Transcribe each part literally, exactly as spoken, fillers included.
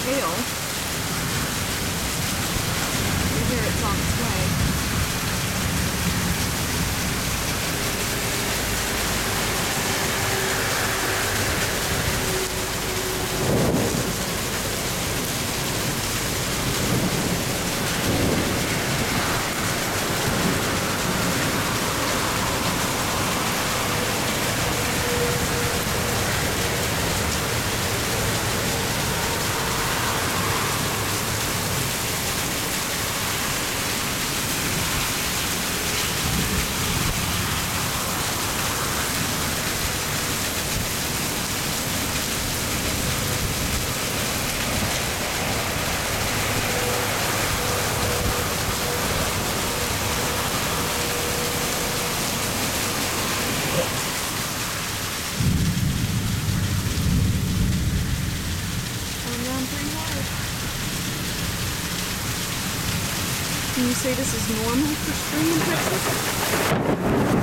hail. You hear it's on its way. Can you say this is normal for spring in Texas?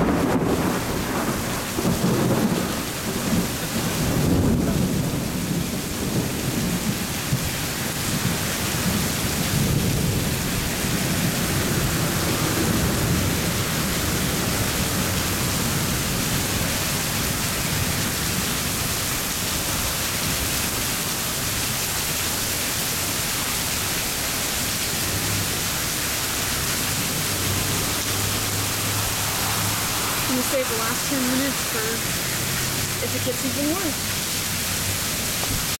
I'm going to save the last ten minutes for if it gets even worse.